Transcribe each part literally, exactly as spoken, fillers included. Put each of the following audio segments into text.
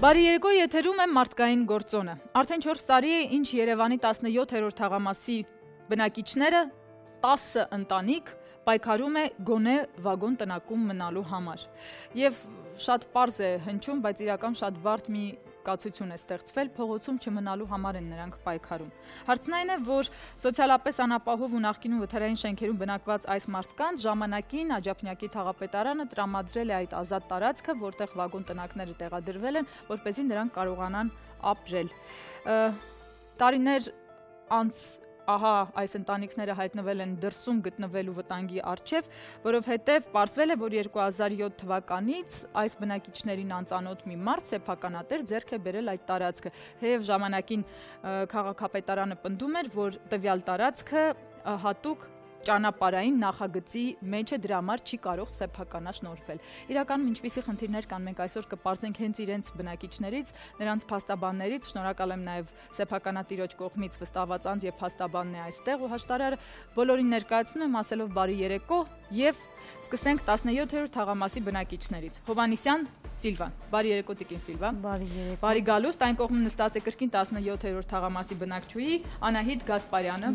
Բարի երեկո, եթերում է մարդկային գործոնը։ Արդեն չորս տարի է, ինչ Երևանի տասնյոթերորդ թաղամասի բնակիչները տասը ընտանիք պայքարում է գոնե վագոն տնակում մնալու համար։ Եվ շատ պարզ է հնչում, բայց իրական շատ բարդ մի կացություն է ստեղծվել, փողոցում չմնալու համար են նրանք պայքարում։ Հարցն այն է, որ սոցիալապես անապահով ու նախկինում վթարային շենքերում բնակված այս մարդկանց ժամանակին Աջափնյակի թաղապետարանը տրամադրել է այդ ազատ տարածքը, որտեղ վագոն տնակները տեղադրվել են, որպեսզի նրանք կարողանան ապրել։ Տարիներ անց ահա այս ընտանիքները հայտնվել են դրսում գտնվելու վտանգի առջև, որովհետև պարզվել է, որ երկու հազար յոթ թվականից այս բնակիչներին անծանոթ մի մարդ սեփականատեր ձեռք է բերել այդ տարածքը։ Թեև ժամանակին քաղաքապետարանը պնդում էր, որ տվյալ տարածքը հատուկ ճանապարհային նախագծի մեջ է, դրա համար չի կարող սեփականաշնորհվել։ Իրականում ինչպիսի խնդիրներ կան, մենք այսօր կպարզենք հենց իրենց բնակիչներից, նրանց փաստաբաններից, շնորհակալ եմ նաև սեփականատիրոջ կողմից վստահված անձ եւ փաստաբանն է այստեղ ու հաշտարարը բոլորին ներկայացնում եմ ասելով բարի երեկո եւ սկսենք տասնյոթերորդ թաղամասի բնակիչներից։ Հովհաննիսյան Սիլվան, բարի երեկո տիկին Սիլվա։ Բարի երեկո։ Բարի գալուստ, այն կողմում նստած է կրկին տասնյոթերորդ թաղամասի բնակչուհի Անահիտ Գասպարյանը։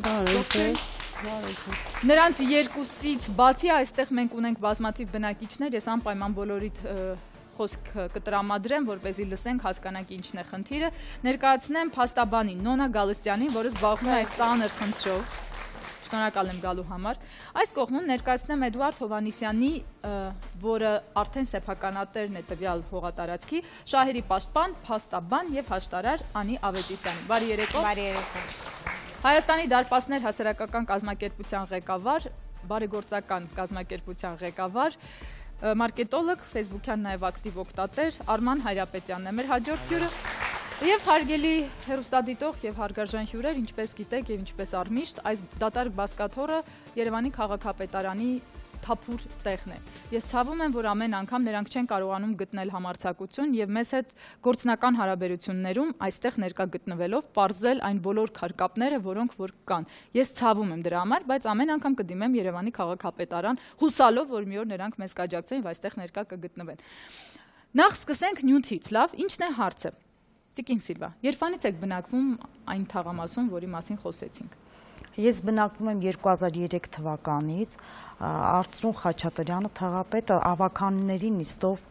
Նրանց երկուսից բացի այստեղ մենք ունենք բազմաթիվ բնակիչներ, ես անպայման բոլորիդ խոսք կտրամադրեմ, որպեսզի լսենք, հասկանանք ինչն է խնդիրը։ Ներկայացնեմ փաստաբանին Նոնա Գալստյանին, որը զբաղվում է այս ծանր խնդրով։ Շնորհակալ եմ գալու համար։ Այս կողմում ներկայացնեմ Էդուարդ Հովհաննիսյանի, որը արդեն սեփականատերն է տվյալ հողատարածքի, շահերի պաշտպան, փաստաբան եւ հաշտարար Անի Ավետիսյանին։ Բարի երեկո։ Բարի երեկո։ Հայաստանի դարպասներ հասարակական կազմակերպության ղեկավար, բարեգործական կազմակերպության ղեկավար, մարքետոլոգ, ֆեյսբուքյան նաև ակտիվ օգտատեր Արման Հայրապետյանն է մեր հաջորդ հյուրը եւ հարգելի հեռուստադիտող եւ հարգարժան հյուրեր, ինչպես գիտեք եւ ինչպես առմիշտ, այս դատարկ բազկաթոռը Երևանի քաղաքապետարանի թափուր տեղն է։ Ես ցավում եմ, որ ամեն անգամ նրանք չեն կարողանում գտնել համարձակություն եւ մեզ հետ գործնական հարաբերություններում այստեղ ներկա գտնվելով պարզել այն բոլոր քարկապները, որոնք որ կան։ Ես ցավում եմ դրա համար, բայց ամեն անգամ կդիմեմ Երևանի քաղաքապետարան, հուսալով, որ մի օր նրանք մեզ կաջակցեն եւ այստեղ ներկա կգտնվեն։ Նախ սկսենք նյութից, լավ, ինչն է հարցը։ Տիկին Սիլվա, երբանից եք բնակվում այն թաղամասում, որի մասին խոսեցինք։ Ես բնակվում եմ երկու հազար երեք թվականից, Արծրուն Խաչատրյանը թաղապետը ավականների նիստով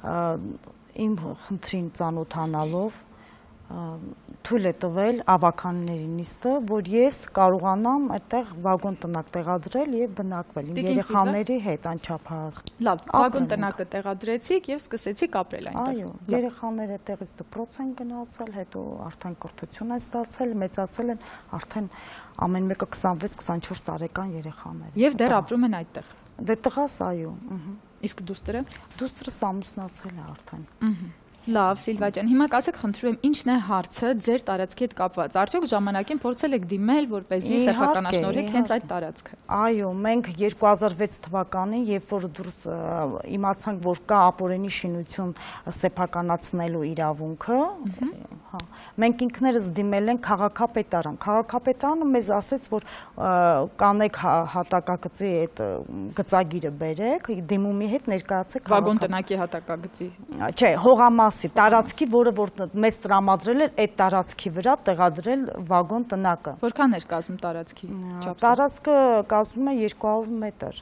իմ խնդրին ծանոթանալով թույլ է տվել ավականների նիստը, որ ես կարողանամ այդտեղ վագոն տնակ տեղադրել եւ բնակվել իմ երեխաների հետ անչափահաս։ Լավ, վագոն տնակը տեղադրեցիք եւ սկսեցիք ապրել այնտեղ։ Այո, երեխաները այդտեղից դպրոց են գնացել, հետո արդեն կրթություն են ստացել, մեծացել են, արդեն ամեն մեկը քսանվեց քսանչորս տարեկան երեխաներ։ Եվ դեռ ապրում են այդտեղ։ Դե տղաս, այո։ Իսկ դուստրը։ Դուստրս ամուսնացել է արդեն։ Լավ, Սիլվա ջան, հիմա ասեք, խնդրում եմ, ինչն է հարցը ձեր տարածքի հետ կապված։ Արդյոք ժամանակին փորձել եք դիմել, որպեսզի սեփականաշնորհեք հենց այդ տարածքը։ Այո, մենք երկու հազար վեց թվականին, երբ որ դուրս իմացանք, որ կա ապօրինի շինություն սեփականացնելու իրավունքը, հա, մենք ինքներս դիմել ենք քաղաքապետարան։ Քաղաքապետարանը մեզ ասեց, որ կանեք հատակագծի այդ գծագիրը բերեք, դիմումի հետ ներկայացեք վագոն տնակի հատակագծի։ Չէ, հողամասի տարածքի, որը որ մեզ տրամադրել էր այդ տարածքի վրա տեղադրել վագոն տնակը։ Որքան էր կազմում տարածքի չափսը։ Տարածքը կազմում է երկու հարյուր մետր։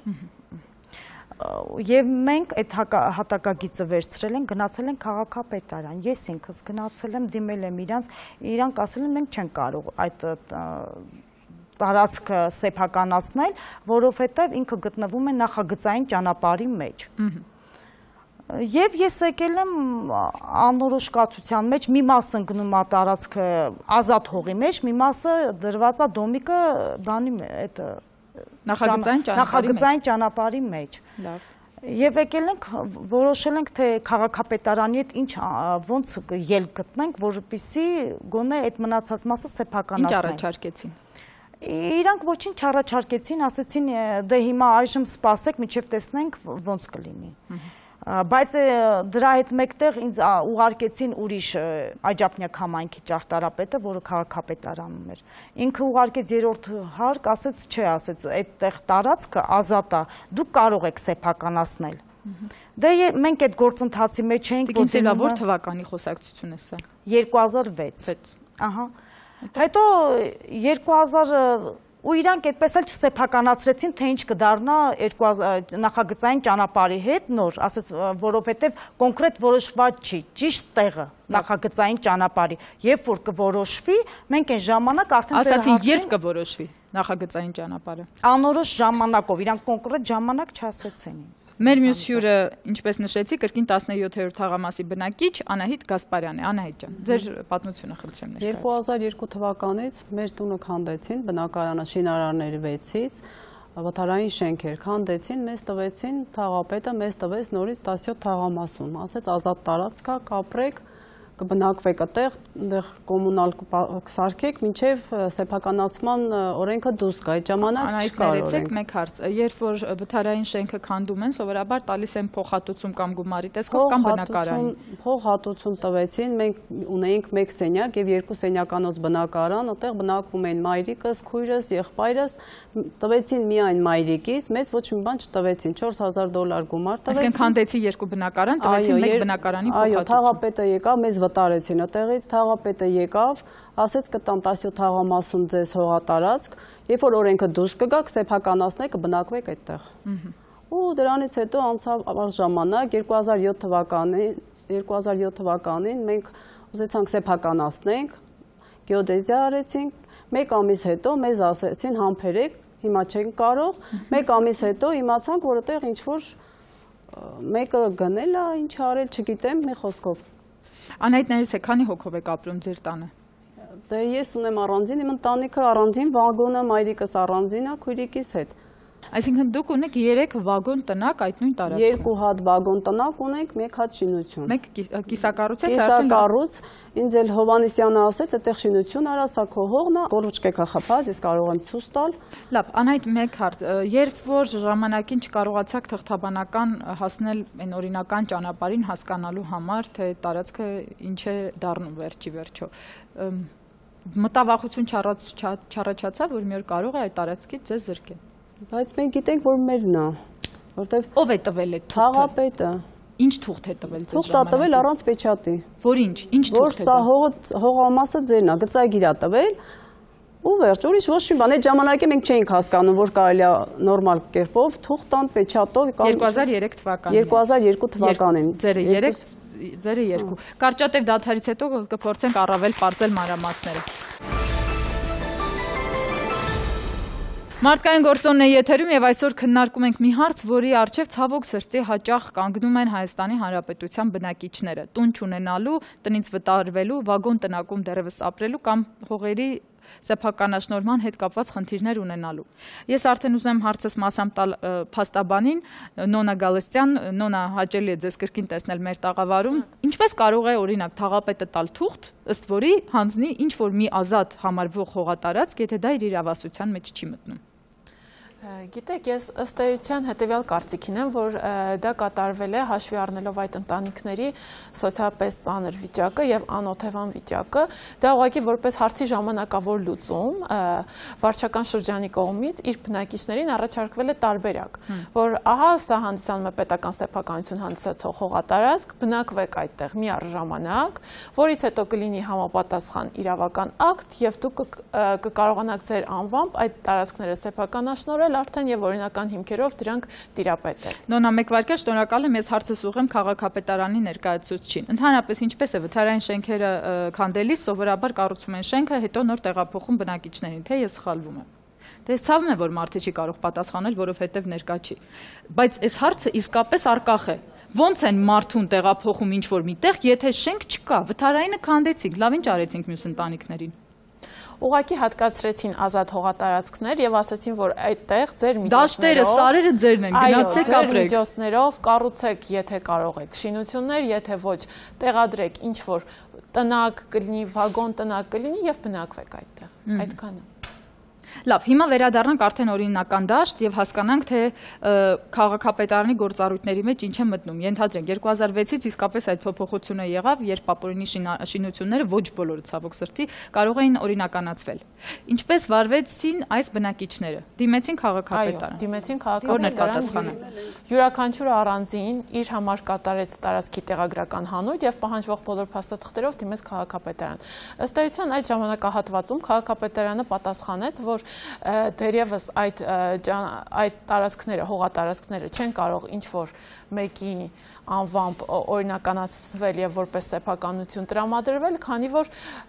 Եվ մենք այդ հատակագիծը վերցրել են, գնացել են քաղաքապետարան։ Ես ինքս գնացել եմ, դիմել եմ իրանց, իրանք ասել են մենք չենք կարող այդ տարածքը սեփականացնել, որովհետև ինքը գտնվում է նախագծային ճանապարհի մեջ։ Եվ ես եկել եմ անորոշ կացության մեջ, մի մասը ընկնում է տարածքը ազատ հողի մեջ, մի մասը դրված է դոմիկը բանի այդ նախագծային ճանապարհի մեջ։ Եվ եկել ենք, որոշել ենք, թե քաղաքապետարանի հետ ինչ ոնց ելք գտնենք, որպեսզի գոնե այդ մնացած մասը սեփականացնենք։ Ինչ առաջարկեցին։ Իրանք ոչինչ չառաջարկեցին, ասեցին դե հիմա այժմ սպասեք, մինչև տեսնենք ոնց կլինի։ Բայց դրա հետ մեկտեղ ինձ ուղարկեցին ուրիշ Աջափնյակ համայնքի ճարտարապետը, որը քաղաքապետարանում էր։ Ինքը ուղարկեց երրորդ հարկ, ասեց չէ, ասեց այդտեղ տարածքը ազատ է, դուք կարող եք սեփականացնել։ Դե մենք այդ գործընթացի մեջ էինք, որ դե որ թվականի խոսակցություն է սա։ երկու հազար վեց։ Ահա։ Հետո երկու հազար ու իրանք այդպես էլ չսեփականացրեցին, թե ինչ կդառնա նախագծային ճանապարհի հետ նոր, ասես, որովհետև կոնկրետ որոշված չի, ճիշտ տեղը նախագծային ճանապարհի, երբ որ կորոշվի, մենք այն ժամանակ արդեն ասացին, երբ կորոշվի նախագծային ճանապարհը։ Անորոշ ժամանակով, իրանք կոնկրետ ժամանակ չասեցին ինձ։ Մեր մյուս հյուրը, ինչպես նշեցի, կրկին տասնյոթերորդ թաղամասի բնակիչ Անահիտ Գասպարյանն է։ Անահիտ ջան, ձեր պատմությունը խնդրեմ ներկայացրեք։ երկու հազար երկու թվականից մեր տունը քանդեցին, բնակարանը շինարարների վեցից, վթարային շենքեր քանդեցին, մեզ տվեցին, թաղապետը մեզ տվեց նորից տասնյոթ թաղամասում, ասեց ազատ տարածք է, կապրեք, կբնակվեք այդտեղ, այնտեղ կոմունալ կսարքեք, մինչև սեփականացման օրենքը դուրս գա, այդ ժամանակ չկար օրենք։ Մեկ հարց, երբ որ վթարային շենքը քանդում են, սովորաբար տալիս են փոխհատուցում կամ գումարի տեսքով կամ բնակարան։ Փոխհատուցում տվեցին, մենք ունեինք մեկ սենյակ եւ երկու սենյականոց բնակարան, այդտեղ բնակվում էին մայրիկս, քույրս, եղբայրս, տվեցին միայն մայրիկից, մեզ ոչ մի բան չտվեցին, չորս հազար դոլար գումար տվեցին։ Այսինքն քանդեցի երկու բնակարան, տվեցին մեկ բնակարանի փոխհատուցում։ Այո, թաղապետը եկավ, մեզ վտարեցին այդտեղից, թաղապետը եկավ, ասեց կտամ տասնյոթ թաղամասում ձեզ հողատարածք, երբ որ օրենքը դուրս կգաք, սեփականացնեք, կբնակվեք այդտեղ։ Ու դրանից հետո անցավ ժամանակ, երկու հազար յոթ թվականին, երկու հազար յոթ թվականին մենք ուզեցանք սեփականացնենք, գեոդեզիա արեցինք, մեկ ամիս հետո մեզ ասեցին համբերեք, հիմա չենք կարող, մեկ ամիս հետո իմացանք, որ այդտեղ ինչ որ մեկը գնել է, ինչ արել, չգիտեմ, մի խոսքով։ Անահիտ, ներեցեք, քանի հոգով եք ապրում ձեր տանը։ Դե ես ունեմ առանձին, իմ ընտանիքը առանձին, վագոնը, մայրիկս առանձին է, քույրիկիս հետ։ Այսինքն դուք ունեք երեք վագոն տնակ այդ նույն տարածքում։ Երկու հատ վագոն տնակ ունենք, մեկ հատ շինություն։ Մեկ կիսակառույց եք, կիսակառույց, ինձ էլ Հովհաննիսյանը ասեց, այդտեղ շինություն արա, սա քո հողն է, գորուչկեք է խփած, ես կարող եմ ցույց տալ։ Լավ, Անահիտ, մեկ հարց, երբ որ ժամանակին չկարողացաք թղթաբանական հասնել այն օրինական ճանապարհին հասկանալու համար, թե տարածքը ինչ է դառնում վերջի վերջո, մտավախություն չառաջացավ, որ մի օր կարող է այդ տարածքից ձեզ զրկել։ Բայց մենք գիտենք, որ մերն է, որտեվ ով է տվել այդ թուղթը։ Թաղապետը։ Ինչ թուղթ է տվել ձեզ ժամանակին։ Թուղթ է տվել առանց պեչատի։ Որ ինչ, ինչ թուղթ է։ Որ սա հողամասը ձերն է, գծագիր է տվել, ու վերջ, ուրիշ ոչ մի բան, այդ ժամանակի մենք չէինք հասկանում, որ կարելի է նորմալ կերպով թուղթ տան պեչատով երկու հազար երեք թվականին։ երկու հազար երկու թվականին։ Ձերը երեք, ձերը երկու։ Կարճատև դադարից հետո կփորձենք առավել պարզել մանրամասները։ Մարդկային գործոնն է եթերում եւ այսօր քննարկում ենք մի հարց, որի առջեւ ցավոք սրտի հաճախ կանգնում են Հայաստանի Հանրապետության բնակիչները՝ տուն չունենալու, տնից վտարվելու, վագոն տնակում դեռևս ապրելու կամ հողերի սեփականաշնորհման հետ կապված խնդիրներ ունենալու։ Ես արդեն ուզեմ հարցս մասամբ տալ փաստաբանին, Նոնա Գալստյան, Նոնա, հաճելի է ձեզ կրկին տեսնել մեր տաղավարում։ Ինչպես կարող է օրինակ թաղապետը տալ թուղթ, ըստ որի հանձնի ինչ որ մի ազատ համարվող հողատարածք, եթե դա իր իրավասության մեջ չի մտնում։ Գիտեք, ես ըստ էության հետևյալ կարծիքին եմ, որ դա կատարվել է հաշվի առնելով այդ ընտանիքների սոցիալապես ծանր վիճակը եւ անօթևան վիճակը, դա ուղղակի որպես հարցի ժամանակավոր լուծում վարչական շրջանի կողմից իր բնակիչներին առաջարկվել է տարբերակ, որ ահա սա հանդիսանում է պետական սեփականություն հանդիսացող հողատարածք, բնակվեք այդտեղ միառժամանակ, որից հետո կլինի համապատասխան իրավական ակտ եւ դուք կկարողանաք ձեր անվամբ այդ տարածքները սեփականաշնորհել արդեն եւ օրինական հիմքերով դրանք տիրապետել։ Նոնա, մեկ վայրկյան, շնորհակալ եմ, ես հարցս ուղղեմ քաղաքապետարանի ներկայացուցչին։ Ընդհանրապես ինչպես է վթարային շենքերը քանդելիս սովորաբար կառուցում են շենքը, հետո նոր տեղափոխում բնակիչներին, թե ես սխալվում եմ։ Դե ես ցավում եմ, որ մարդը չի կարող պատասխանել, որովհետեւ ներկա չի։ Բայց այս հարցը իսկապես առկախ է։ Ոնց են մարդուն տեղափոխում ինչ որ միտեղ, եթե շենք չկա, վթարայինը քանդեցինք, լավ ինչ արեցինք մյուս ընտանիքներին։ Ուղղակի հատկացրեցին ազատ հողատարածքներ եւ ասացին, որ այդտեղ ձեր միջոցներով դաշտերը, սարերը ձերն են, գնացեք ապրեք։ Այո, ձեր միջոցներով կառուցեք, եթե կարող եք, շինություններ, եթե ոչ, տեղադրեք ինչ որ տնակ կլինի, վագոն տնակ կլինի եւ բնակվեք այդտեղ։ Այդքանը։ Լավ, հիմա վերադառնանք արդեն օրինական դաշտ եւ հասկանանք, թե քաղաքապետարանի գործառույթների մեջ ինչ է մտնում։ Ենթադրենք երկու հազար վեցից իսկապես այդ փոփոխությունը եղավ, երբ ապօրինի շինությունները ոչ բոլորը ցավոք սրտի կարող էին օրինականացվել։ Ինչպես վարվեցին այս բնակիչները։ Դիմեցին քաղաքապետարան։ Այո, դիմեցին քաղաքապետարան։ Յուրաքանչյուրը առանձին իր համար կատարեց տարածքի տեղագրական հանույթ եւ պահանջվող բոլոր փաստաթղթերով դիմեց քաղաքապետարան։ Ըստ էության այդ ժամանակահատվածում քաղաքապետարանը պատասխանեց, որ դերևս այդ այդ տարածքները, հողատարածքները չեն կարող ինչ որ մեկի անվամբ օրինականացվել եւ որպես սեփականություն տրամադրվել, քանի որ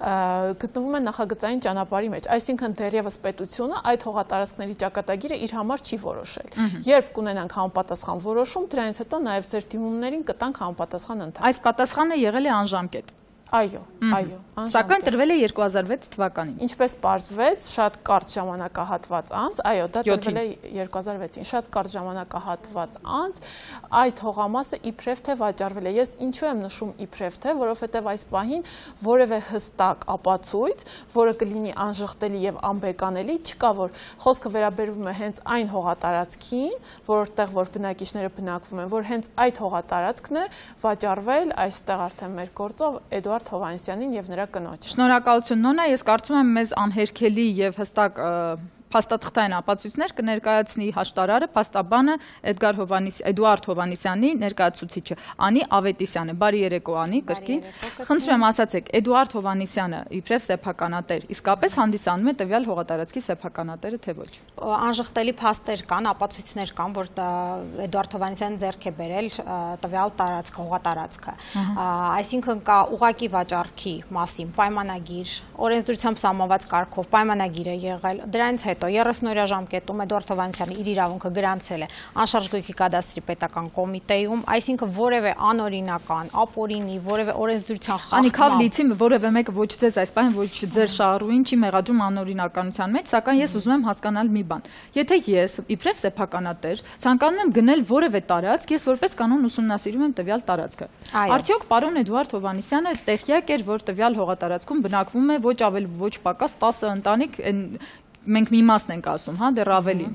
գտնվում են նախագծային ճանապարհի մեջ, այսինքն դերևս պետությունը այդ հողատարածքների ճակատագիրը իր համար չի որոշել։ Երբ կունենանք համապատասխան որոշում, դրանից հետո նաեւ ձեր դիմումներին կտանք համապատասխան ընթացք։ Այս պատասխանը եղել է անժամկետ։ Այո, այո, սակայն տրվել է երկու հազար վեց թվականին։ Ինչպես պարզվեց, շատ կարճ ժամանակահատված անց, այո, դա տրվել է երկու հազար վեցին, շատ կարճ ժամանակահատված անց, այդ հողամասը իբրև թե վաճառվել է։ Ես ինչու եմ նշում իբրև թե, որովհետև այս պահին որևէ հստակ ապացույց, որը կլինի անժխտելի եւ անբեկանելի, չկա, որ խոսքը վերաբերվում է հենց այն հողատարածքին, որտեղ որ բնակիչները բնակվում են, որ հենց այդ հողատարածքն է վաճառվել այստեղ արդեն մեր գործով Էդուարդ Հովհաննիսյանին եւ նրա կնոջը։ Շնորհակալություն Նոնա, ես կարծում եմ մեզ անհերքելի եւ հստակ փաստաթղթային ապացույցներ կներկայացնի հաշտարարը, փաստաբանը Էդգար Հովհաննիս, Էդուարդ Հովհաննիսյանի ներկայացուցիչը Անի Ավետիսյանը։ Բարի երեկո Անի, կրկին։ Խնդրում եմ ասացեք, Էդուարդ Հովհաննիսյանը իբրև սեփականատեր, իսկապես հանդիսանում է տվյալ հողատարածքի սեփականատերը, թե ոչ։ Անժխտելի փաստեր կան, ապացույցներ կան, որ Էդուարդ Հովհաննիսյանը ձեռք է բերել տվյալ տարածքը, հողատարածքը։ Այսինքն կա ուղղակի վաճառքի մասին պայմանագիր, օրենսդրությամբ սահմանված կարգով պայմանագիր է եղել։ Դրանից հետո երեսուն-օրյա ժամկետում Էդուարդ Հովհաննիսյանը իր իրավունքը գրանցել է անշարժ գույքի կադաստրի պետական կոմիտեում, այսինքն որևէ անօրինական, ապօրինի, որևէ օրենսդրության խախտում։ Անի Քավլիցի որևէ մեկը ոչ ձեզ այս բանը, ոչ ձեր շահառուին չի մեղադրում անօրինականության մեջ, սակայն ես ուզում եմ հասկանալ մի բան։ Եթե ես իբրև սեփականատեր ցանկանում եմ գնել որևէ տարածք, ես որպես կանոն ուսումնասիրում եմ տվյալ տարածքը։ Արդյոք պարոն Էդուարդ Հովհաննիսյանը տեղյակ էր, որ տվյալ հողատարածքում բնակվում է ոչ ավել ոչ պակաս տասը ընտանիք, մենք մի մասն ենք ասում, հա, դեռ ավելին։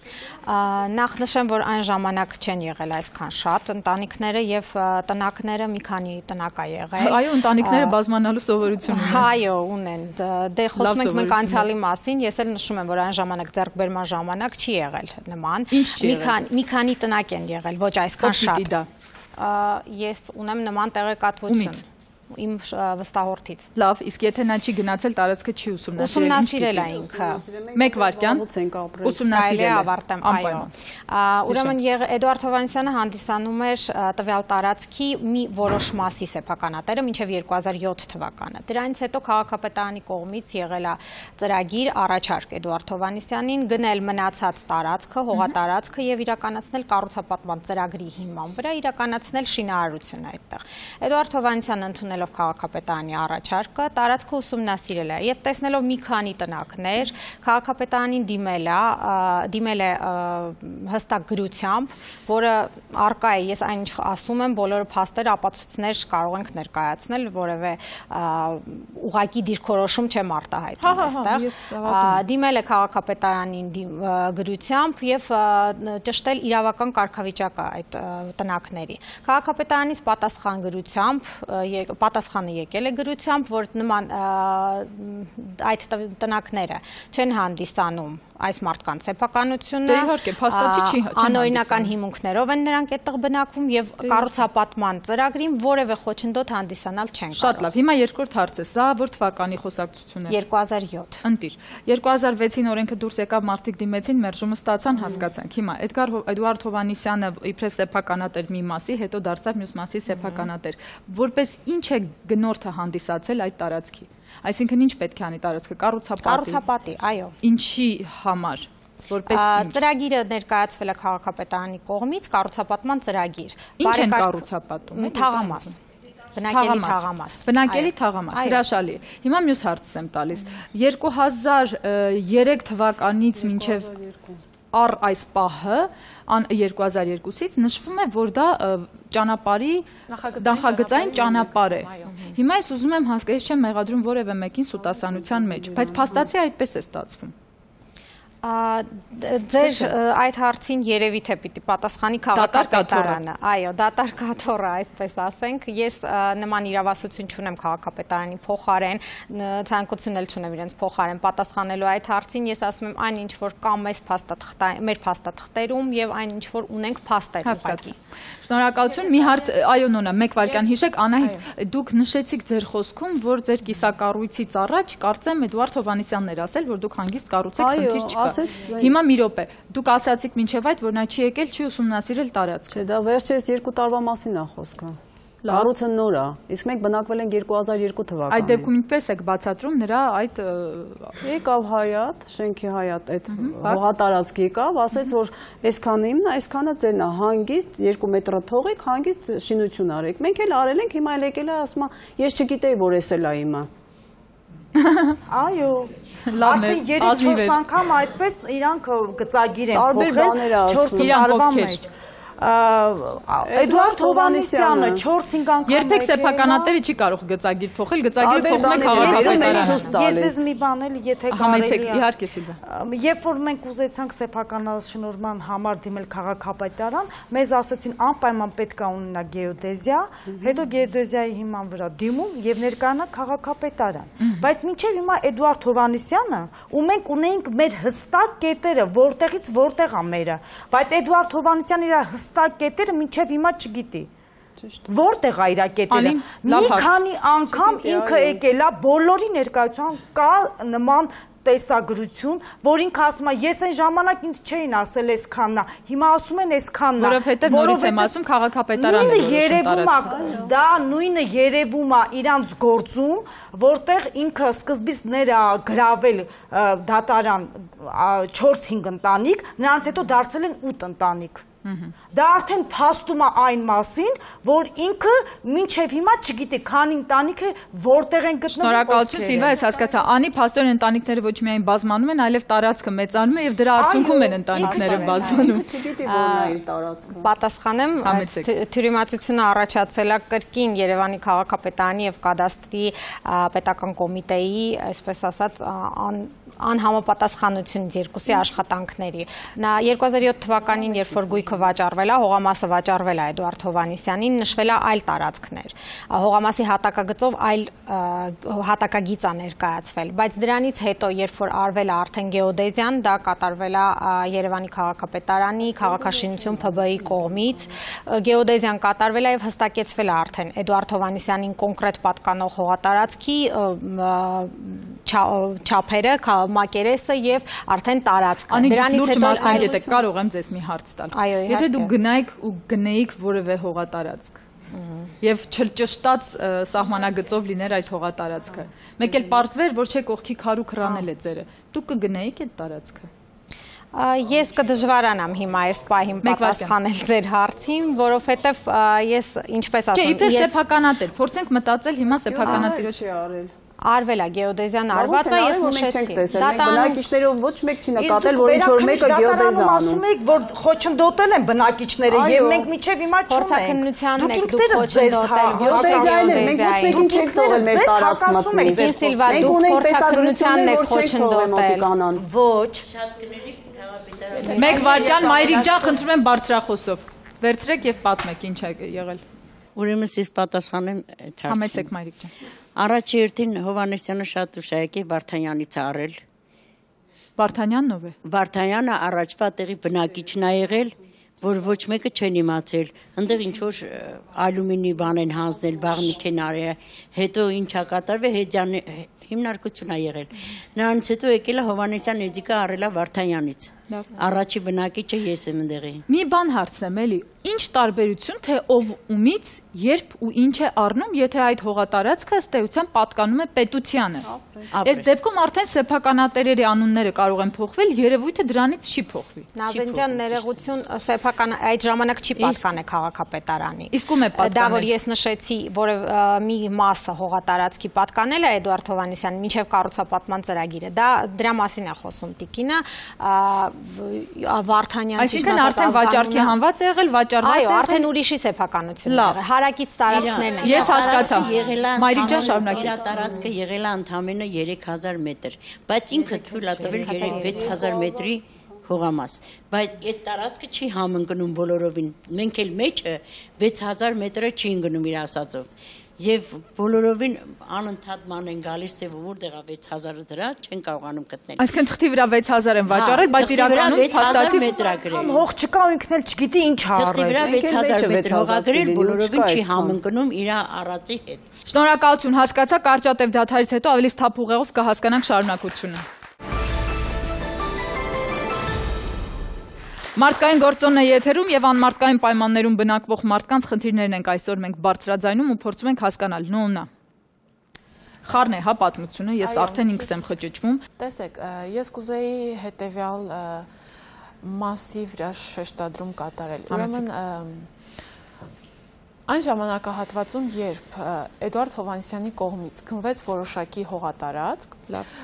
Նախ նշեմ, որ այն ժամանակ չեն եղել այսքան շատ ընտանիքները եւ տնակները մի քանի տնակ է եղել։ Այո, ընտանիքները բազմանալու սովորություն ունեն։ Այո, ունեն։ Դե խոսում ենք մենք անցյալի մասին, ես էլ նշում եմ, որ այն ժամանակ ձեռքբերման ժամանակ չի եղել նման։ Մի քանի մի քանի տնակ են եղել, ոչ այսքան շատ։ Ես ունեմ նման տեղեկատվություն իմ վստահորդից։ Լավ, իսկ եթե նա չի գնացել, տարածքը չի ուսումնասիրել։ Ուսումնասիրել է ինքը։ Մեկ վայրկյան ուսումնասիրել է, ավարտեմ, այո։ Ուրեմն Էդուարդ Հովհաննիսյանը հանդիսանում էր տվյալ տարածքի մի որոշ մասի սեփականատերը մինչև երկու հազար յոթ թվականը։ Դրանից հետո քաղաքապետարանի կողմից եղել է ծրագիր առաջարկ Էդուարդ Հովհաննիսյանին գնել մնացած տարածքը, հողատարածքը եւ իրականացնել կառուցապատման ծրագրի հիման վրա իրականացնել շինարարություն այդտեղ։ Էդուարդ Հովհաննիսյանը ընդունելով քաղաքապետարանի առաջարկը, տարածքը ուսումնասիրել է եւ տեսնելով մի քանի տնակներ, քաղաքապետարանին դիմել է, դիմել է հստակ գրությամբ, որը արկա է, ես այն ինչ ասում եմ, բոլորը փաստեր, ապացույցներ կարող ենք ներկայացնել, որևէ ուղղակի դիրքորոշում չեմ արտահայտում այստեղ։ Դիմել է քաղաքապետարանին գրությամբ եւ ճշտել իրավական կարգավիճակը այդ տնակների։ Քաղաքապետարանից պատասխան գրությամբ պատասխանը եկել է գրությամբ, որ նման այդ տնակները չեն հանդիսանում այս մարդկանց սեփականությունը, անօրինական հիմունքներով են նրանք այդտեղ բնակվում եւ կառուցապատման ծրագրին որևէ խոչընդոտ հանդիսանալ չեն կարող։ Շատ լավ, հիմա երկրորդ հարցը, սա որ թվականի խոսակցությունն է։ երկու հազար յոթ։ Ընտիր, երկու հազար վեցին օրենքը դուրս եկավ, մարդիկ դիմեցին, մերժումը ստացան, հասկացանք։ Հիմա Էդգար Էդուարդ Հովհաննիսյանը իբրև սեփականատեր մի մասի, հետո դարձավ մյուս մասի սեփականատեր։ Որպես ինչ է գնորդը հանդիսացել այդ տարածքի։ Այսինքն ինչ պետք է անի տարածքը, կառուցապատի։ Կառուցապատի, այո։ Ինչի համար։ Ծրագիրը ներկայացվել է քաղաքապետարանի կողմից, կառուցապատման ծրագիր։ Ինչ են կառուցապատում։ Թաղամաս։ Բնակելի թաղամաս։ Բնակելի թաղամաս, հրաշալի։ Հիմա մյուս հարցս եմ տալիս։ երկու հազար երեք թվականից մինչև առ այս պահը երկու հազար երկուսից նշվում է, որ դա ճանապարհի նախագծային ճանապարհ է։ Հիմա ես ուզում եմ հասկանալ, ես չեմ մեղադրում որևէ մեկին սուտասանության մեջ, բայց փաստացի այդպես է ստացվում։ Ձեր այդ հարցին երևի թե պիտի պատասխանի քաղաքապետարանը։ Այո, դատար կաթոռը, այսպես ասենք։ Ես նման իրավասություն չունեմ քաղաքապետարանի փոխարեն, ցանկություն էլ չունեմ իրենց փոխարեն պատասխանելու այդ հարցին։ Ես ասում եմ այն ինչ որ կա մեզ փաստաթղթային, մեր փաստաթղթերում եւ այն ինչ որ ունենք փաստեր ուղղակի։ Շնորհակալություն։ Մի հարց, այո Նոնա, մեկ վայրկյան հիշեք, Անահիտ, դուք նշեցիք ձեր խոսքում, որ ձեր կիսակառույցից առաջ կարծեմ Էդուարդ Հովհաննիսյանն էր ասել, որ դուք հանգիստ կառուցեք, խնդիր չկա։ Հիմա մի րոպե, դուք ասացիք մինչև այդ, որ նա չի եկել, չի ուսումնասիրել տարածքը։ Չէ, դա վերջերս երկու տարվա մասին է խոսքը։ Կառույցը նոր է, իսկ մենք բնակվել ենք երկու հազար երկու թվականին։ Այդ դեպքում ինչպես եք բացատրում նրա այդ եկավ Հայատ, շենքի Հայատ այդ հողատարածք եկավ, ասեց որ այսքանը իմն է, այսքանը ձերն է, հանգիստ երկու մետր թողեք, հանգիստ շինություն արեք։ Մենք էլ արել ենք, հիմա էլ եկել է ասում է, ես չգիտեի որ էս էլ է իմը։ Այո, արդեն երեք-չորս անգամ այդպես իրանք գծագիր են փոխել չորս տարվա մեջ։ Էդուարդ Հովհաննիսյանը չորս-հինգ անգամ երբեք սեփականատերը չի կարող գծագիր փոխել, գծագիրը փոխում է քաղաքապետարանը։ Ես մի բան էլ եթե կարելի է։ Իհարկե Սիլվա։ Երբ որ մենք ուզեցանք սեփականաշնորհման համար դիմել քաղաքապետարան, մեզ ասացին անպայման պետք է ունենա գեոդեզիա, հետո գեոդեզիայի հիման վրա դիմում եւ ներկայանա քաղաքապետարան։ Բայց մինչեւ հիմա Էդուարդ Հովհաննիսյանը ու մենք ունեինք մեր հստակ կետերը, որտեղից որտեղ է մերը, բայց Էդուարդ Հովհաննիսյանը իր հստակ կետերը մինչև հիմա չգիտի։ Որտեղ է իր կետերը։ Մի քանի անգամ ինքը եկել է բոլորի ներկայության կա նման տեսագրություն, որ ինքը ասում է, ես այն ժամանակ ինձ չէին ասել այսքանն է, հիմա ասում են այսքանն է։ Որովհետև նորից եմ ասում քաղաքապետարանը որոշում տարածքը։ Դա նույնը երևում է իրանց գործում, որտեղ ինքը սկզբից ներ գրավել դատարան չորս-հինգ ընտանիք, նրանց հետո դարձել են ութ ընտանիք։ Դա արդեն փաստում է այն մասին, որ ինքը մինչև հիմա չգիտի, քանի ընտանիք է որտեղ են գտնվում։ Շնորհակալություն Սիլվա, ես հասկացա, անի փաստորեն ընտանիքները ոչ միայն բազմանում են, այլև տարածքը մեծանում է եւ դրա արդյունքում են ընտանիքները բազմանում։ Չգիտի որն է իր տարածքը։ Պատասխանեմ, թյուրիմացությունը առաջացել է կրկին Երևանի քաղաքապետարանի եւ կադաստրի պետական կոմիտեի, այսպես ասած, անհամապատասխանություն երկուսի աշխատանքների։ Նա երկու հազար յոթ թվականին, երբ որ գույքը վաճառվել է, հողամասը վաճառվել է Էդուարդ Հովհաննիսյանին, նշվել է այլ տարածքներ։ Հողամասի հատակագծով այլ հատակագիծ է ներկայացվել, բայց դրանից հետո, երբ որ արվել է արդեն գեոդեզիան, դա կատարվել է Երևանի քաղաքապետարանի, քաղաքաշինություն Փ B-ի կողմից, գեոդեզիան կատարվել է եւ հստակեցվել է արդեն Էդուարդ Հովհաննիսյանին կոնկրետ պատկանող հողատարածքի չափերը, մակերեսը եւ արդեն տարածքը։ Դրանից հետո մասնագետ եք, կարող եմ ձեզ մի հարց տալ։ Եթե դուք գնայիք ու գնեիք որևէ հողատարածք եւ չճշտած սահմանագծով լիներ այդ հողատարածքը, մեկ էլ պարզվեր, որ չէ կողքի քարու քրանել է ձերը, դուք կգնեիք այդ տարածքը։ Ես կդժվարանամ հիմա այս պահին պատասխանել ձեր հարցին, որովհետեւ ես ինչպես ասեմ, ես Չէ, իբրև սեփականատեր, փորձենք մտածել հիմա սեփականատիրոջ արել։ Արվել է գեոդեզիան արված է, ես նշեցի։ Բնակիչներով ոչ մեկ չի նկատել, որ ինչ որ մեկը գեոդեզիա անում։ Ասում եք, որ խոչընդոտել են բնակիչները եւ մենք միջև հիմա չունենք։ Փորձաքննությանն եք դուք խոչընդոտել։ Գեոդեզիային են, մենք ոչ մեկին չենք թողել մեր տարածք մտնի։ Դին Սիլվա, դուք փորձաքննությանն եք խոչընդոտել։ Ոչ։ Մեկ վարքյան Մայրիկ ջան, խնդրում եմ բարձրախոսով։ Վերցրեք եւ պատմեք ինչ է եղել։ Ուրեմն ես պատասխանեմ այդ հարցին։ Համեցեք Մայրիկ ջան։ Առաջի երթին Հովհաննիսյանը շատ ուշայեք է Վարդանյանից արել։ Վարդանյանն ով է։ Վարդանյանը առաջվա տեղի բնակիչն է եղել, որ ոչ մեկը չեն իմացել։ Այնտեղ ինչ որ ալյումինի բան են հանձնել, բաղնիք են արել, հետո ինչա կատարվել, Հեդյանի հիմնարկություն է եղել։ Նրանից հետո եկել է Հովհաննիսյան Էդիկը առել է Վարդանյանից։ Առաջի բնակիչը ես եմ ընդեղի։ Մի բան հարցնեմ էլի, ինչ տարբերություն թե ով ումից, երբ ու ինչ է առնում, եթե այդ հողատարածքը ըստ էության պատկանում է պետությանը։ Այս դեպքում արդեն սեփականատերերի անունները կարող են փոխվել, երևույթը դրանից չի փոխվի։ Նազեն ներողություն, սեփական այդ ժամանակ չի պատկանել քաղաքապետարանի։ Իսկ ում է պատկանել։ Դա որ ես նշեցի, որ մի մասը հողատարածքի պատկանել է Էդուարդ Հովհաննիսյանը Հովհաննիսյանն մինչև կառուցապատման ծրագիրը։ Դա դրա մասին է խոսում տիկինը, Վարդանյան Այսինքն արդեն վաճառքի հանված է եղել, վաճառված է։ Այո, արդեն ուրիշի սեփականություն է եղել։ Հարակից տարածքներն են։ Ես հասկացա։ Մայրիկ ջան, շարունակեք։ Իր տարածքը եղել է ընդամենը երեք հազար մետր, բայց ինքը թույլ է տվել վեց հազար մետրի հողամաս, բայց այդ տարածքը չի համընկնում բոլորովին, մենք էլ մեջը վեց հազար մետրը չի ընկնում իր ասածով, և բոլորովին անընդհատ են գալիս, թե որտեղ է վեց հազարը դրա չեն կարողանում գտնել։ Այսինքն թղթի վրա վեց հազար են վաճառել, բայց իրականում փաստացի մետրագրել։ Հող չկա, ինքն էլ չգիտի ինչ արել։ Թղթի վրա վեց հազար մետր հողագրել, բոլորովին չի համընկնում իր առածի հետ։ Շնորհակալություն, հասկացա, կարճատև դադարից հետո ավելի սթափ ուղեղով կհասկանանք շարունակությունը։ Մարդկային գործոնն է եթերում եւ անմարդկային պայմաններում բնակվող մարդկանց խնդիրներն ենք այսօր մենք բարձրաձայնում ու փորձում ենք հասկանալ։ Նոննա։ Խառն է, հա, պատմությունը, ես արդեն ինքս եմ խճճվում։ Տեսեք, ես կուզեի հետեւյալ մասի վրա շեշտադրում կատարել։ Ուրեմն այն ժամանակահատվածում, երբ Էդուարդ Հովհաննիսյանի կողմից քննվեց որոշակի հողատարածք,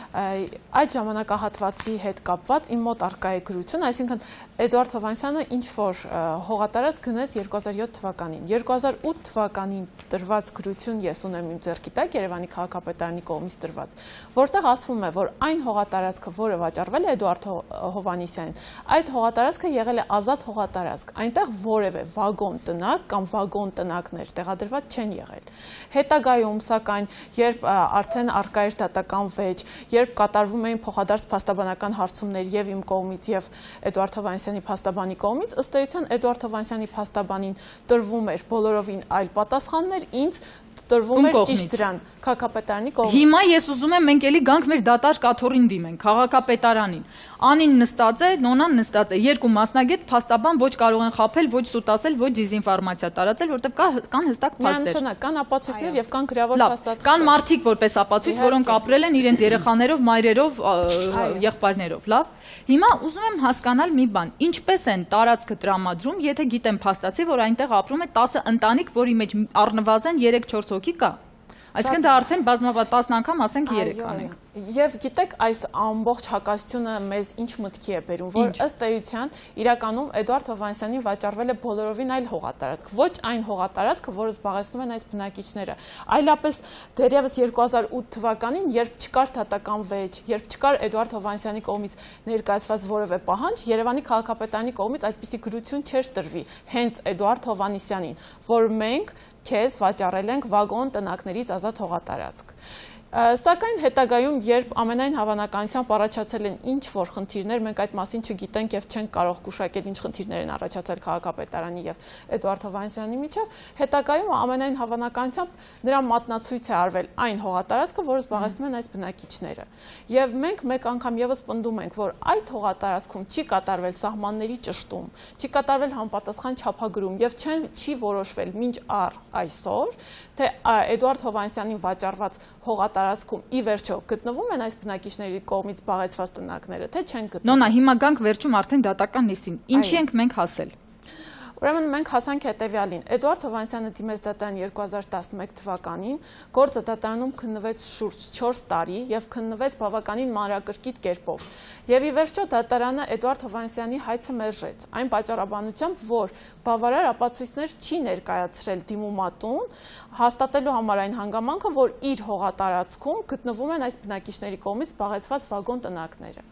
այդ ժամանակահատվածի հետ կապված իմ մոտ առկա է գրություն, այսինքն Էդուարդ Հովհաննիսյանը ինչ-որ հողատարածք գնեց երկու հազար յոթ թվականին։ երկու հազար ութ թվականին տրված գրություն ես ունեմ իմ ձեռքի տակ, Երևանի քաղաքապետարանի կողմից տրված, որտեղ ասվում է, որ այն հողատարածքը, որը վաճառվել է Էդուարդ Հովհաննիսյանին, այդ հողատարածքը եղել է ազատ հողատարածք, այնտեղ որևէ վագոն տնակ կամ վագոն տնակներ տեղադրված չեն եղել։ Հետագայում, սակայն, երբ արդեն առկա էր դատական վեճ, երբ կատարվում էին փոխադարձ փաստաբանական հարցումներ եւ իմ կողմից եւ Էդուարդ Հովհաննիսյանի փաստաբանի կողմից, ըստ էության Էդուարդ Հովհաննիսյանի փաստաբանին տրվում էր բոլորովին այլ պատասխաններ, ինձ տրվում էր ճիշտ դրան քաղաքապետարանի կողմից։ Հիմա ես ուզում եմ մենք էլի գանք մեր դատար կաթոռին դիմենք, քաղաքապետարանին։ Անին նստած է, Նոնան նստած է, երկու մասնագետ փաստաբան ոչ կարող են խաբել, ոչ սուտասել, ոչ դիզինֆորմացիա տարածել, որտեղ կա կան հստակ փաստեր։ Միանշանակ կան ապացույցներ եւ կան գրավոր փաստաթղթեր։ Կան մարդիկ որպես ապացույց, որոնք ապրել են իրենց երեխաներով, մայրերով, եղբայրներով, լավ։ Հիմա ուզում եմ հասկանալ մի բան, ինչպես են տարածքը տրամադրում, եթե գիտեմ փաստացի, որ այնտեղ ապրում է տասը ընտանիք, որի մեջ առնվազն երեք-չորս հոգի կա։ Այսինքն դա արդեն բազմավատ տասն անգամ ասենք երեք անենք։ Եվ գիտեք, այս ամբողջ հակասությունը մեզ ինչ մտքի է բերում, որ ըստ էության իրականում Էդուարդ Հովհաննիսյանին վաճառվել է բոլորովին այլ հողատարածք, ոչ այն հողատարածքը, որը զբաղեցնում են այս բնակիչները, այլապես դեռևս երկու հազար ութ թվականին, երբ չկար դատական վեճ, երբ չկար Էդուարդ Հովհաննիսյանի կողմից ներկայացված որևէ պահանջ, Երևանի քաղաքապետարանի կողմից այդպիսի գրություն չէր տրվի հենց Էդուարդ Հովհաննիսյանին, որ մենք քեզ վաճառել ենք վագոն տնակներից ազատ հողատարածք։ Սակայն հետագայում, երբ ամենայն հավանականությամբ առաջացել են ինչ-որ խնդիրներ, մենք այդ մասին չգիտենք եւ չենք կարող գուշակել ինչ խնդիրներ են առաջացել քաղաքապետարանի եւ Էդուարդ Հովհաննիսյանի միջեւ, հետագայում ամենայն հավանականությամբ նրա մատնացույց է արվել այն հողատարածքը, որը զբաղեցնում են այս բնակիչները։ Եվ մենք մեկ անգամ եւս պնդում ենք, որ այդ հողատարածքում չի կատարվել սահմանների ճշտում, չի կատարվել համապատասխան չափագրում եւ չի որոշվել մինչ առ այսօր, թե Էդուարդ Հովհաննիսյանին վաճառված հողատարածքում ի վերջո գտնվում են այս բնակիչների կողմից զբաղեցված տնակները, թե չեն գտնվում։ Նոնա, հիմա գանք վերջում արդեն դատական նիստին։ Ինչի ենք մենք հասել։ Ուրեմն մենք հասանք հետևյալին։ Էդուարդ Հովհաննիսյանը դիմեց դատարան երկու հազար տասնմեկ թվականին, գործը դատարանում քննվեց շուրջ չորս տարի եւ քննվեց բավականին մանրակրկիտ կերպով։ Եվ ի վերջո դատարանը Էդուարդ Հովհաննիսյանի հայցը մերժեց, այն պատճառաբանությամբ, որ բավարար ապացույցներ չի ներկայացրել դիմումատուն, հաստատելու համար այն հանգամանքը, որ իր հողատարածքում գտնվում են այս բնակիչների կողմից զբաղեցված վագոն տնակները։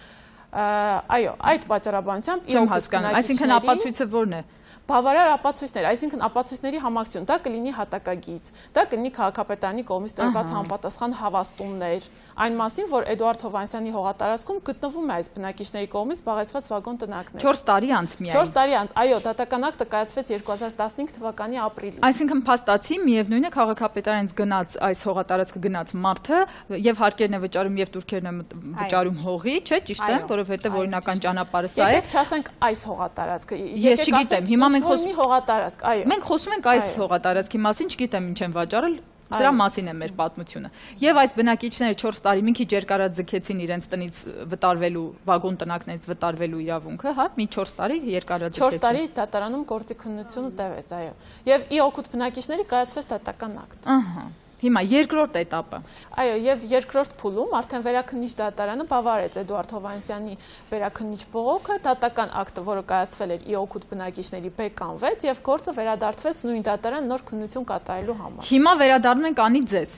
Այո, այդ պատճառաբանությամբ Չեմ հասկանում, այսինքն ապացույցը ո՞րն է։ Բավարար ապացույցներ, այսինքն ապացույցների համակցություն, դա կլինի հատակագիծ, դա կլինի քաղաքապետարանի կողմից տրված համապատասխան հավաստումներ, այն մասին, որ Էդուարդ Հովհաննիսյանի հողատարածքում գտնվում է այս բնակիչների կողմից զբաղեցված վագոն տնակներ։ չորս տարի անց միայն։ չորս տարի անց, այո, դատական ակտը կայացվեց երկու հազար տասնհինգ թվականի ապրիլին։ Այսինքն փաստացի միևնույն է քաղաքապետարանից գնաց այս հողատարածքը գնաց մարդը եւ հարկերն է վճարում եւ турքերն է վճարում հողի, չէ՞, ճիշտ է, որովհետեւ օրինական ճանապարհը սա է։ Եկեք չասենք այս հողատարածքը։ Ես չգիտեմ, հիմա մենք խոսում հողատարածք, այո։ Մենք խոսում ենք այս հողատարածքի մասին, չգիտեմ ինչ են վաճառել, սրա մասին է մեր պատմությունը։ Եվ այս բնակիչները չորս տարի մի քիչ երկարած ձգեցին իրենց տնից վտարվելու, վագոն տնակներից վտարվելու իրավունքը, հա, մի չորս տարի երկարած ձգեցին։ չորս տարի դատարանում գործի քննությունը տևեց, այո։ Եվ ի օգուտ բնակիչների կայացվեց դատական ակտ։ Ահա։ Հիմա երկրորդ этаպը։ Այո, եւ երկրորդ փուլում արդեն վերաքննիչ դատարանը բավարարեց Էդուարդ Հովհաննիսյանի վերաքննիչ բողոքը, դատական ակտը, որը կայացվել էր ի օգուտ բնակիչների, բեկանվեց եւ գործը վերադարձվեց նույն դատարան նոր քննություն կատարելու համար։ Հիմա վերադառնում ենք անի ձեզ։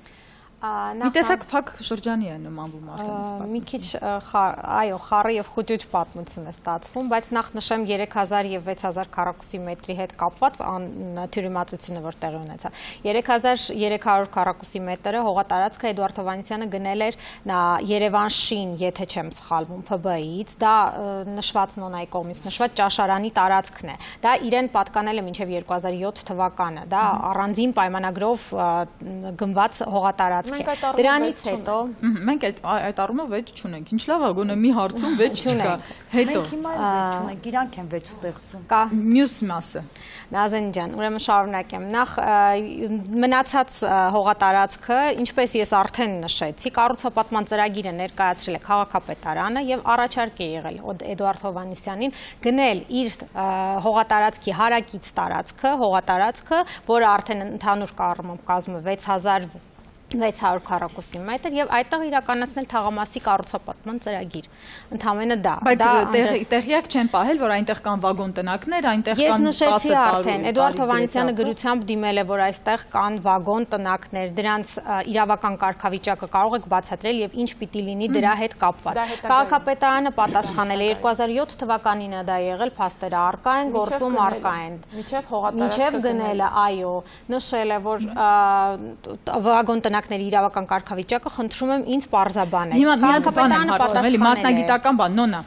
Մի տեսակ փակ շրջանի է նմանվում արդեն։ Մի քիչ այո, խառը եւ խուճուճ պատմություն է ստացվում, բայց նախ նշեմ երեք հազար եւ վեց հազար քառակուսի մետրի հետ կապված թյուրիմացությունը, որ տեղի ունեցավ։ երեք հազար երեք հարյուր քառակուսի մետրը հողատարածքը Էդուարդ Հովհաննիսյանը գնել էր Երևանշին, եթե չեմ սխալվում, Փ B-ից, դա նշված Նոնայի կողմից նշված ճաշարանի տարածքն է։ Դա իրեն պատկանել է մինչեւ երկու հազար յոթ թվականը, դա առանձին պայմանագրով գնված հողատարածք։ Դրանից հետո մենք այդ առումով վեճ չունենք։ Ինչ լավ է, գոնե մի հարցում վեճ չկա։ Հետո մենք հիմա վեճ ունենք, իրանք են վեճ ստեղծում։ Կա մյուս մասը։ Նազեն ջան, ուրեմն շարունակեմ։ Նախ մնացած հողատարածքը, ինչպես ես արդեն նշեցի, կառուցապատման ծրագիրը ներկայացրել է քաղաքապետարանը եւ առաջարկ է եղել Էդուարդ Հովհաննիսյանին գնել իր հողատարածքի հարակից տարածքը, հողատարածքը, որը արդեն ընդհանուր կառույցով կազմում է վեց հազար վեց հարյուր քառակուսի մետր եւ այդտեղ իրականացնել թաղամասի կառուցապատման ծրագիր։ Ընդհանրապես դա։ Բայց տեղյակ չեն պահել, որ այնտեղ կան վագոն տնակներ, այնտեղ կան Ես նշեցի արդեն, Էդուարդ Հովհաննիսյանը գրությամբ դիմել է, որ այստեղ կան վագոն տնակներ, դրանց իրավական կարգավիճակը կարող եք բացատրել եւ ինչ պիտի լինի դրա հետ կապված։ Քաղաքապետարանը պատասխանել է երկու հազար յոթ թվականին է դա եղել, փաստերը առկա են, գործում առկա են։ Միջև հողատարածքը Միջև գնելը, այո, նշել է, որ վագոն տնակների իրավական կարգավիճակը խնդրում եմ ինձ պարզաբանել։ Հիմա միակ բան եմ հարցնում, էլի մասնագիտական բան, Նոնա։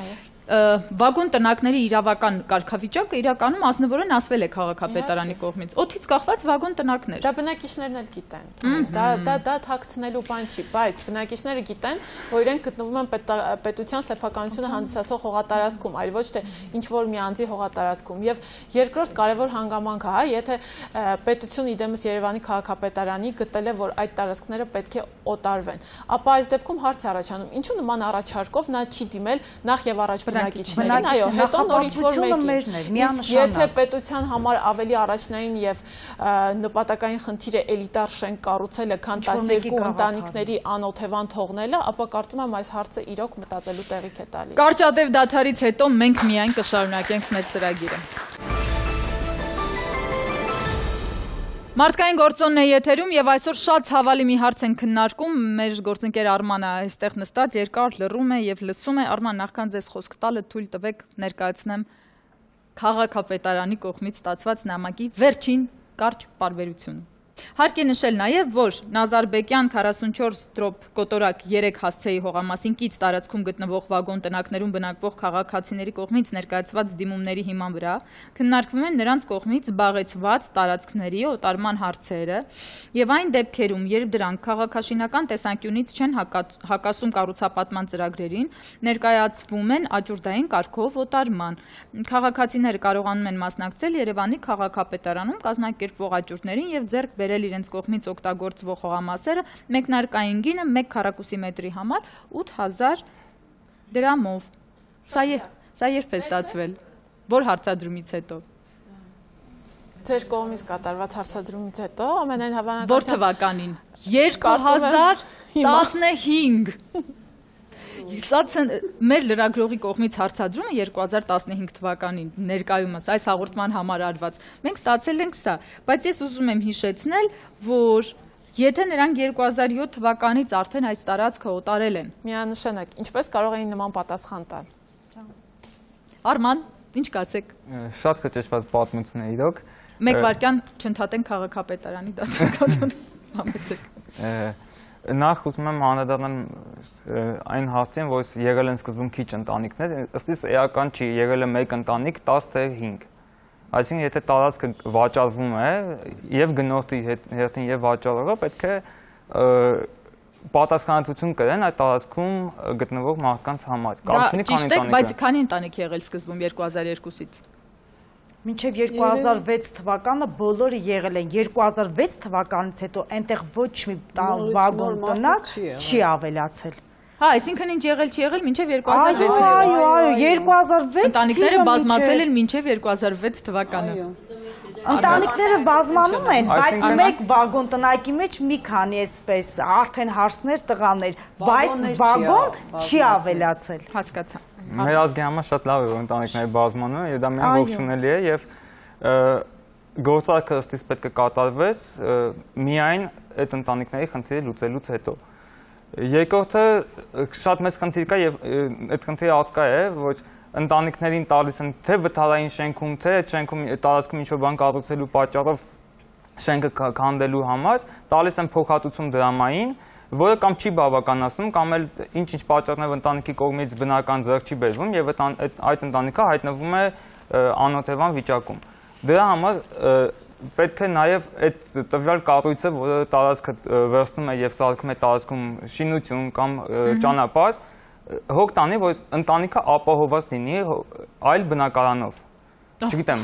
Վագոն տնակների իրավական կարգավիճակը իրականում ազնվորեն ասվել է քաղաքապետարանի կողմից։ Օդից կախված վագոն տնակներ։ Դա բնակիչներն էլ գիտեն։ Դա դա դա թաքցնելու բան չի, բայց բնակիչները գիտեն, որ իրենք գտնվում են պետության սեփականությունը հանդիսացող հողատարածքում, այլ ոչ թե ինչ որ մի անձի հողատարածքում։ Եվ երկրորդ կարևոր հանգամանքը, հա, եթե պետությունը իդեմս Երևանի քաղաքապետարանի գտել է, որ այդ տարածքները պետք է օտարվեն, ապա այս դեպքում հարց է առաջանում, ինչու նման առաջարկով նա չի դիմել նախ եւ առաջ բնակիչներին, այո, հետո նոր ինչ-որ մեկին։ Իսկ եթե պետության համար ավելի առաջնային եւ նպատակային խնդիր է էլիտար շենք կառուցելը, քան տասներկու ընտանիքների անօթևան թողնելը, ապա կարծում եմ այս հարցը իրոք մտածելու տեղիք է տալիս։ Կարճատև դադարից հետո մենք միայն կշարունակենք մեր ծրագիրը։ Մարդկային գործոնն է եթերում եւ այսօր շատ ցավալի մի հարց են քննարկում։ Մեր գործընկեր Արմանը այստեղ նստած երկար լռում է եւ լսում է։ Արման, նախքան ձեզ խոսք տալը թույլ տվեք ներկայացնեմ քաղաքապետարանի կողմից ստացված նամակի վերջին կարճ պարբերությունը։ Հարկ է նշել նաև, որ Նազարբեկյան քառասունչորս կոտորակ երեք հասցեի հողամասին կից տարածքում գտնվող վագոն տնակներում բնակվող քաղաքացիների կողմից ներկայացված դիմումների հիման վրա քննարկվում են նրանց կողմից զբաղեցված տարածքների օտարման հարցերը եւ այն դեպքերում, երբ դրանք քաղաքաշինական տեսանկյունից չեն հակասում կառուցապատման ծրագրերին, ներկայացվում են աճուրդային կարգով օտարման։ Քաղաքացիները կարողանում են մասնակցել Երևանի քաղաքապետարանում կազմակերպվող աճուրդներին եւ ձեռք բերել իրենց կողմից օգտագործվող հողամասերը մեկնարկային գինը մեկ քառակուսի մետրի համար ութ հազար դրամով։ Սա երբ է ստացվել, որ հարցադրումից հետո։ Ձեր կողմից կատարված հարցադրումից հետո ամենայն հավանականությամբ որ թվականին երկու հազար տասնհինգ Սա մեր լրագրողի կողմից հարցադրումը երկու հազար տասնհինգ թվականին ներկայումս այս հաղորդման համար արված։ Մենք ստացել ենք սա, բայց ես ուզում եմ հիշեցնել, որ եթե նրանք երկու հազար յոթ թվականից արդեն այս տարածքը օտարել են։ Միանշանակ, ինչպես կարող էին նման պատասխան տալ։ Արման, ինչ կասեք։ Շատ քչեցված պատմություն է իրոք։ Մեկ վարքյան չընդհատենք քաղաքապետարանի դատական համեցեք։ Նախ ուզում եմ անդրադառնալ այն հասցեին, որ եղել են սկզբում քիչ ընտանիքներ, ըստ իս էական չի, եղել է մեկ ընտանիք տաս թե հինգ։ Այսինքն եթե տարածքը վաճառվում է եւ գնորդի հերթին եւ վաճառողը պետք է պատասխանատվություն կրեն այդ տարածքում գտնվող մարդկանց համար։ Կարծինի քանի ընտանիք։ Բայց քանի ընտանիք եղել սկզբում երկու հազար երկուսից։ Մինչև երկու հազար վեց թվականը բոլորը եղել են, երկու հազար վեց թվականից հետո այնտեղ ոչ մի վագոն տնակ չի ավելացել։ Հա, այսինքն ինչ եղել չի եղել մինչև երկու հազար վեց։ Այո, այո, երկու հազար վեց ընտանիքները բազմացել են մինչև երկու հազար վեց թվականը։ Ընտանիքները բազմանում են, բայց մեկ վագոն տնայքի մեջ մի քանի էսպես արդեն հարսներ, տղաներ, բայց վագոն չի ավելացել։ Հասկացա։ Մեր ազգի համար շատ լավ է, որ ընտանիքները բազմանում են, եւ դա միայն ողջունելի է եւ գործարքը ըստիս պետք է կատարվեց միայն այդ ընտանիքների խնդիրը լուծելուց հետո։ Երկրորդը շատ մեծ խնդիր կա եւ այդ խնդիրը ատկա է, որ ընտանիքներին տալիս են թե վթարային շենքում, թե այդ շենքում տարածքում ինչ-որ բան կառուցելու պատճառով շենքը քանդելու համար, տալիս են փոխհատուցում դրամային, որը կամ չի բավականացնում, կամ էլ ինչ-ինչ պատճառներով ընտանիքի կողմից բնական ձեռք չի բերվում եւ այդ ընտանիքը հայտնվում է անօթևան վիճակում։ Դրա համար պետք է նաեւ այդ տվյալ կառույցը, որը տարածքը վերցնում է եւ սարքում է տարածքում շինություն կամ ճանապարհ, հոգ տանի, որ ընտանիքը ապահովված լինի այլ բնակարանով։ Չգիտեմ,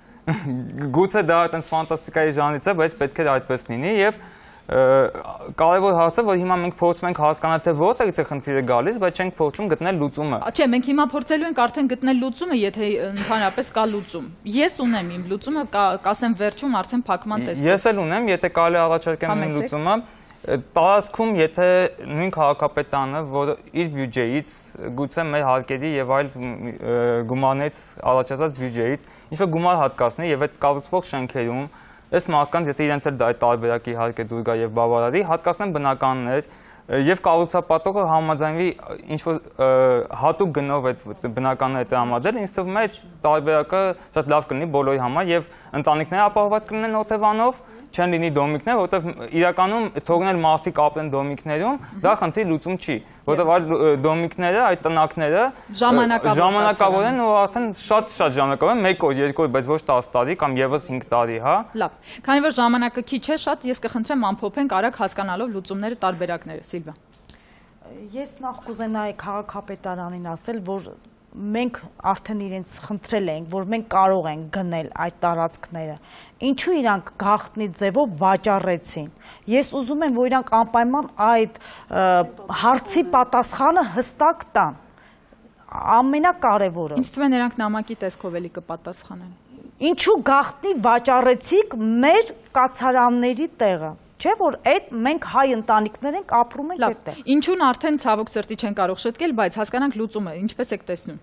գուցե դա այդպես ֆանտաստիկայի ժանրից է, բայց պետք է այդպես լինի եւ կարևոր հարցը, որ հիմա մենք փորձում ենք հասկանալ, թե որտեղից է խնդիրը գալիս, բայց չենք փորձում գտնել լուծումը։ Չէ, մենք հիմա փորձելու ենք արդեն գտնել լուծումը, եթե ընդհանրապես կա լուծում։ Ես ունեմ իմ լուծումը, կասեմ վերջում արդեն փակման տեսքով։ Ես էլ ունեմ, եթե կարելի առաջարկեմ իմ լուծումը, տարածքում, եթե նույն քաղաքապետարանը, որը իր բյուջեից, գուցե մեր հարկերի եւ այլ գումարներից առաջացած բյուջեից, ինչ-որ գումար հատկացնի եւ այդ կառուցվող շենքերում, այս մարդկանց, եթե իրենց էլ դա այդ տարբերակի հարկ է դուր գա եւ բավարարի, հատկացնեն բնականներ եւ կառուցապատողը համաձայնվի ինչ-որ հատուկ գնով այդ բնականները տրամադրել, ինձ թվում է այդ տարբերակը շատ լավ կլինի բոլորի համար եւ ընտանիքները ապահովված կլինեն օթևանով, չեն լինի դոմիկներ, որտեղ իրականում թողնել մարդիկ ապրեն դոմիկներում, դա խնդրի լուծում չի, որտեղ այդ դոմիկները, այդ տնակները ժամանակավոր են ու արդեն շատ-շատ ժամանակավոր են, մեկ օր, երկու օր, բայց ոչ տասը տարի կամ եւս հինգ տարի, հա։ Լավ։ Քանի որ ժամանակը քիչ է, շատ ես կխնդրեմ ամփոփենք արագ հասկանալով լուծումները, տարբերակները, Սիլվա։ Ես նախ կուզենայի քաղաքապետարանին ասել, որ մենք արդեն իրենց խնդրել ենք, որ մենք կարող ենք գնել այդ տարածքները, ինչու իրանք գաղտնի ձևով վաճառեցին։ Ես ուզում եմ, որ իրանք անպայման այդ հարցի պատասխանը հստակ տան, ամենակարևորը։ Ինձ թվում է նրանք նամակի տեսքով էլի կպատասխանեն։ Ինչու գաղտնի վաճառեցիք մեր կացարանների տեղը։ Չէ՞ որ այդ մենք հայ ընտանիքներ ենք ապրում ենք այդտեղ։ Ինչուն արդեն ցավոք սրտի չեն կարող շտկել, բայց հասկանանք լուծումը, ինչպես եք տեսնում։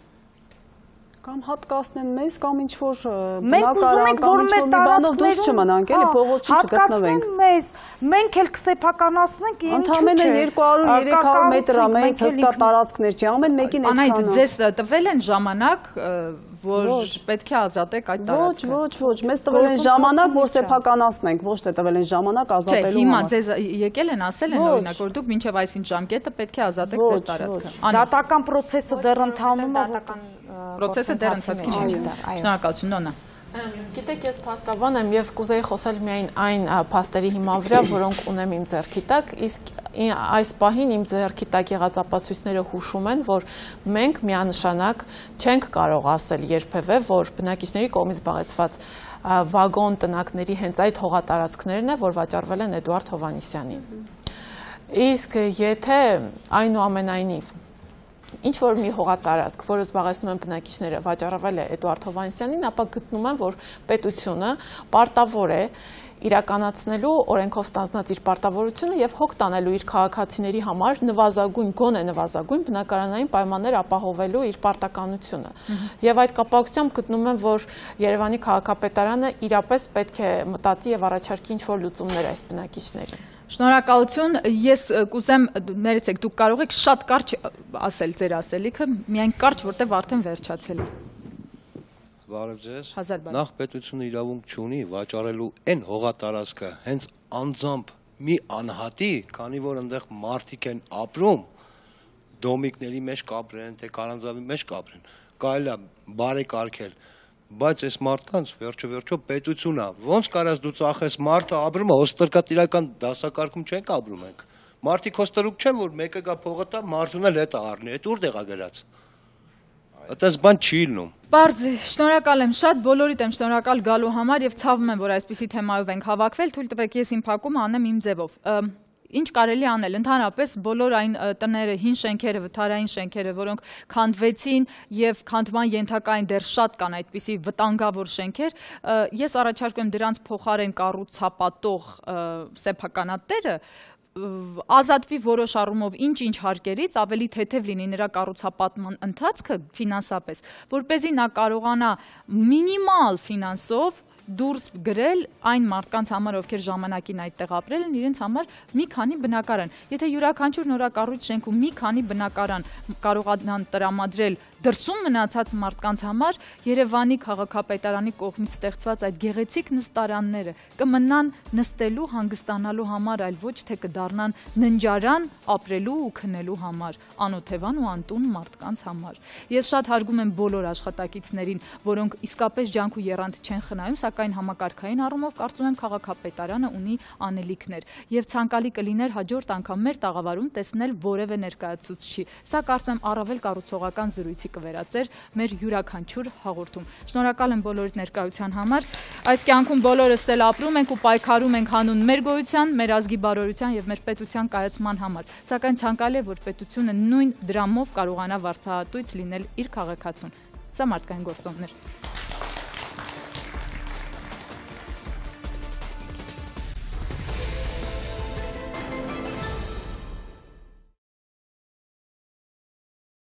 Կամ հատկացնեն մեզ, կամ ինչ-որ բնակարան, կամ ինչ-որ մի բանով դուրս չմնանք, էլի փողոցում չգտնվենք։ Մեզ, մենք էլ կսեփականացնենք, ինչու՞ չէ։ Ընդամենը երկու հարյուր երեք հարյուր մետր է, մեծ հսկա տարածքներ չի, ամեն մեկին այդքան։ Անայդ ձեզ տվել են ժամանակ, որ պետք է ազատեք այդ տարածքը։ Ոչ, ոչ, ոչ, մեզ տվել են ժամանակ, որ սեփականացնենք, ոչ թե տվել են ժամանակ ազատելու համար։ Չէ, հիմա ձեզ եկել են, ասել են օրինակ, որ դուք մինչև այսինչ ժամկետը պետք է ազատեք ձեր տարածքը։ Դատական process-ը դեռ ընթանում է, process-ը դեռ ընթացքի մեջ է։ Շնորհակալություն, Նոնա։ Գիտեք, ես փաստաբան եմ եւ կուզեի խոսել միայն այն փաստերի հիման վրա, որոնք ունեմ իմ ձեռքի տակ, իսկ այս պահին իմ ձեռքի տակ եղած ապացույցները հուշում են, որ մենք միանշանակ չենք կարող ասել երբևէ, որ բնակիչների կողմից զբաղեցված վագոն տնակների հենց այդ հողատարածքներն է, որ վաճառվել են Էդուարդ Հովհաննիսյանին։ Իսկ եթե այնուամենայնիվ ինչ որ մի հողատարածք, որը զբաղեցնում են բնակիչները, վաճառվել է Էդուարդ Հովհաննիսյանին, ապա գտնում են, որ պետությունը պարտավոր է իրականացնելու օրենքով ստանձնած իր պարտավորությունը եւ հոգ տանելու իր քաղաքացիների համար նվազագույն, գոնե նվազագույն բնակարանային պայմաններ ապահովելու իր պարտականությունը։ Եվ այդ կապակցությամբ գտնում են, որ Երևանի քաղաքապետարանը իրապես պետք է մտածի եւ առաջարկի ինչ որ լուծումներ այս բնակիչներին։ Շնորհակալություն, ես կուզեմ ներեցեք, դուք կարող եք շատ կարճ ասել ձեր ասելիքը, միայն կարճ, որտեղ արդեն վերջացել է։ Բարև ձեզ։ Նախ պետությունը իրավունք չունի վաճառելու այն հողատարածքը հենց անձամբ մի անհատի, քանի որ այնտեղ մարդիկ են ապրում, դոմիկների մեջ կապրեն, թե քարանձավի մեջ կապրեն, կարելի է բարեկարգել, բայց այս մարդկանց վերջը վերջո պետությունն է, ոնց կարաս դու ծախես մարդը ապրում է, հոստրկատիրական դասակարգում չենք ապրում ենք, մարդիկ հոստրուկ չեն, որ մեկը գա փողը տա, մարդուն էլ հետը առնի, այդ ուր տեղա գնաց, այդպես բան չի լինում։ Պարզ, շնորհակալ եմ շատ, բոլորիդ եմ շնորհակալ գալու համար եւ ցավում եմ, որ այսպիսի թեմայով ենք հավաքվել, թույլ տվեք ես իմ փակումը անեմ իմ ձևով։ ինչ կարելի անել, ընդհանրապես բոլոր այն տները, հին շենքերը, վթարային շենքերը, որոնք քանդվեցին եւ քանդման ենթակային դեռ շատ կան այդպիսի վտանգավոր շենքեր, ես առաջարկում եմ դրանց փոխարեն կառուցապատող սեփականատերը ազատվի որոշ առումով ինչ-ինչ հարկերից, ավելի թեթև լինի նրա կառուցապատման ընթացքը ֆինանսապես, որպեսզի նա կարողանա մինիմալ ֆինանսով դուրս գրել այն մարդկանց համար, ովքեր ժամանակին այդտեղ ապրել են, իրենց համար մի քանի բնակարան։ Եթե յուրաքանչյուր նորակառույց շենքում մի քանի բնակարան կարողանան տրամադրել դրսում մնացած մարդկանց համար, Երևանի քաղաքապետարանի կողմից ստեղծված այդ գեղեցիկ նստարանները կմնան նստելու, հանգստանալու համար, այլ ոչ թե կդառնան ննջարան ապրելու ու քնելու համար, անօթևան ու անտուն մարդկանց համար։ Ես շատ հարգում եմ բոլոր աշխատակիցներին, որոնք իսկապես ջանք ու եռանդ չեն խնայում, սակայն համակարգային առումով կարծում եմ քաղաքապետարանը ունի անելիքներ եւ ցանկալի կլիներ հաջորդ անգամ մեր տաղավարում տեսնել որևէ ներկայացուցչի։ Սա կարծում եմ առավել կառուցողական զրույցի կվերածեր մեր յուրաքանչյուր հաղորդում։ Շնորհակալ եմ բոլորիդ ներկայության համար։ Այս կյանքում բոլորս էլ ապրում ենք ու պայքարում ենք հանուն մեր գոյության, մեր ազգի բարօրության եւ մեր պետության կայացման համար։ Սակայն ցանկալի է, որ պետությունը նույն դրամով կարողանա վարձահատույց լինել իր քաղաքացուն։ Սա մարդկային գործոններ։